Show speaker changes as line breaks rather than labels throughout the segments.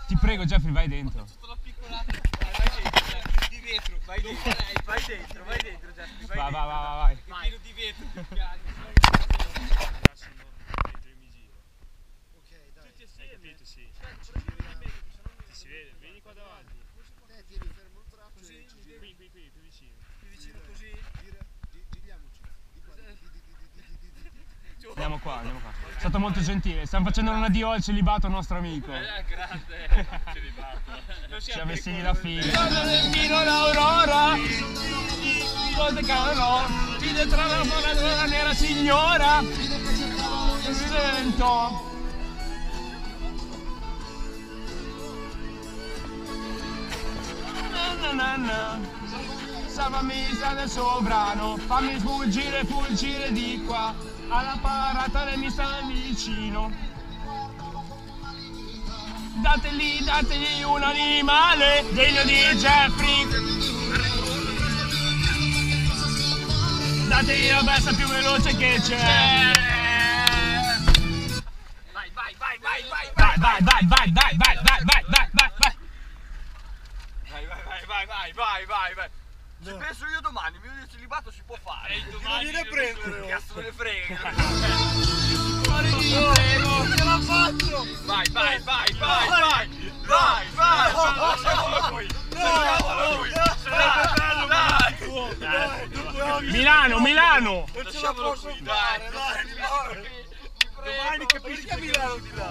Ti prego Jeffrey, vai dentro.
Tutta la piccolata. Vai dentro, di vetro. Vai dentro, Jeffrey.
Vai.
Pieno di vetro.
Ok, dai.
Tutti assieme. Hai capito, sì. Ti si vede, vieni qua davanti.
Tieni fermo il braccio
Così,
e ci
qui vicino.
Più vicino così.
giriamoci. Di qua, di.
Andiamo qua. È stato molto gentile. Stiamo facendo un addio al celibato nostro amico.
Grande celibato.
Ci ha vestiti da figlia. Fino l'aurora. Vide tra la nera signora. Sento. Salvami del sovrano, fammi fuggire di qua, alla parata mi sta vicino. Dategli un animale degno di Jeffrey. Dategli la bestia più veloce che c'è. Vai.
Vai. Ci penso io domani, il mio celibato si può fare.
Domani
vieni a prendere.
Cazzo me ne frega.
Ce la faccio!
Vai. Lasciamolo lui.
Milano!
Non ce la posso fare, dai!
Domani capisci che Milano di là.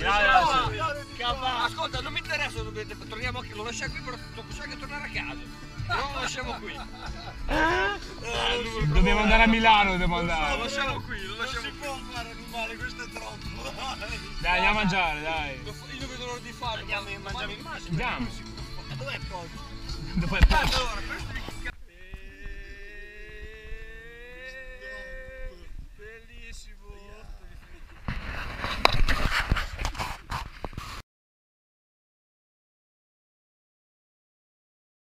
Ascolta, non mi interessa dove torniamo qui, lo lasciamo qui, però possiamo anche tornare a casa. Però lo lasciamo qui.
Dobbiamo andare a Milano,
Lo lasciamo qui.
Non si può fare animale, questo è troppo!
Dai, andiamo a mangiare, dai.
Io non vedo l'ora di farlo. Andiamo a mangiare in mare.
Andiamo.
Dov'è il coso?
Dove
Allora, questo